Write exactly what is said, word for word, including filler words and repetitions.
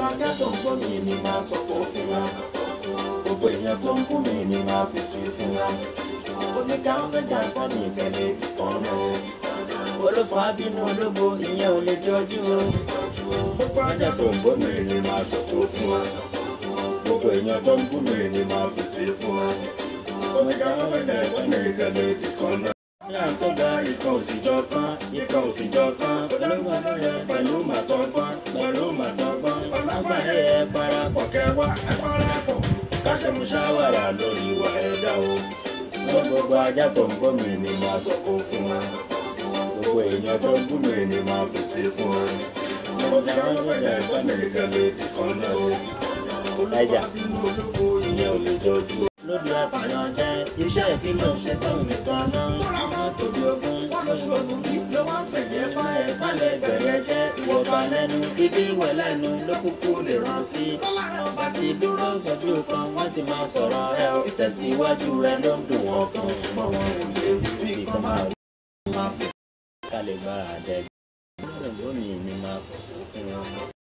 ajá tó ń gbọ́ mi ni máa sọ̀kò fún wa. Gbogbo èèyàn tó ń kú mi ni máa fi sí fún wa. Ó ti ká ń fẹ́ jà kọ́ ní ìkẹlẹ̀ ìkan náà. Olófà bínú ológo ìyẹn ò lè jọjú o. Gbogbo ajá tó ń gbọ́ mi ni máa sọ̀kò fún wa. Gbogbo èèyàn tó ń kú mi ni máa fi sí fún wa. Ó ti ká ń fẹ́ jà kọ́ ní ìkẹlẹ̀ ìkan náà. Ìyá tó ga ìkan òsìjọ́ kan, ìkan òsìjọ́ kan, pẹ̀lú màtọ́yẹ, pẹ̀lú màtọ́gbọ́n, pẹ̀lú màtọ́gbọ́n, agbára ẹ̀ parapọ̀ kẹwàá, ẹ̀ parapọ̀, káṣẹ́ mu ṣáwàrà lórí ìwà ẹ̀dá o. Gbogbo ajá tó ń gbọ́ mi ni máa sọ̀kò fún wa. Gbogbo èèyàn tó ń bú mi ni máa fèsì fún wa. Mo ti máa ń gbọ́dọ̀ ẹ̀gbọ́n mi kẹ́lẹ́ ìkan náà o. Ẹja ìyẹn ò lè jọjú o. Lóde àpàyàn jẹ́ iṣẹ́ ìpínlẹ̀ ṣètò nìkan náà. Ọmọ tóbi ogun lóṣù ogun bí ló wá fẹ̀jẹ̀ fún ẹ kálẹ̀ bẹ̀rẹ̀ jẹ́ ìwọ̀fà lẹ́nu ibi ìwẹ̀ lẹ́nu ló kúkú lè rán sí. Ọba ti dúró sọ́jú kan wọ́n sì máa sọ̀rọ̀ ẹ o. Ìtẹ̀síwájú rẹ ló ń dùn wọ́n kan ṣùgbọ́n wọn ò lè rí bí kan máa rí. Máa fi kálẹ̀ bá àdẹ́gbẹ́. Lónìí ni máa sọ̀rọ̀ fún wọn.